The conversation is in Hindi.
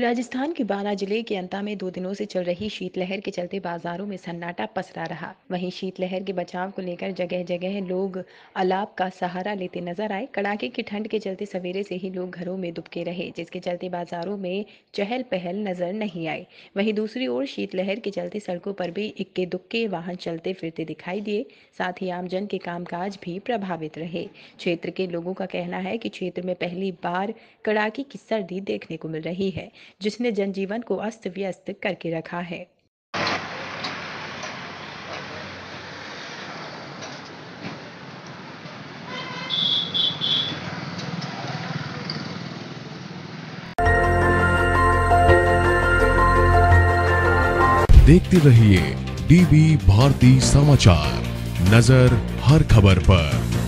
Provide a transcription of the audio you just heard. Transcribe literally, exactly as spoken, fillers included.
राजस्थान के बारां जिले के अंता में दो दिनों से चल रही शीतलहर के चलते बाजारों में सन्नाटा पसरा रहा। वहीं शीतलहर के बचाव को लेकर जगह जगह लोग अलाव का सहारा लेते नजर आए। कड़ाके की ठंड के चलते सवेरे से ही लोग घरों में दुबके रहे, जिसके चलते बाजारों में चहल पहल नजर नहीं आई। वहीं दूसरी ओर शीतलहर के चलते सड़कों पर भी इक्के दुक्के वाहन चलते फिरते दिखाई दिए। साथ ही आमजन के कामकाज भी प्रभावित रहे। क्षेत्र के लोगों का कहना है कि क्षेत्र में पहली बार कड़ाके की सर्दी देखने को मिल रही है, जिसने जनजीवन को अस्त व्यस्त करके रखा है। देखते रहिए डीबी भारती समाचार, नजर हर खबर पर।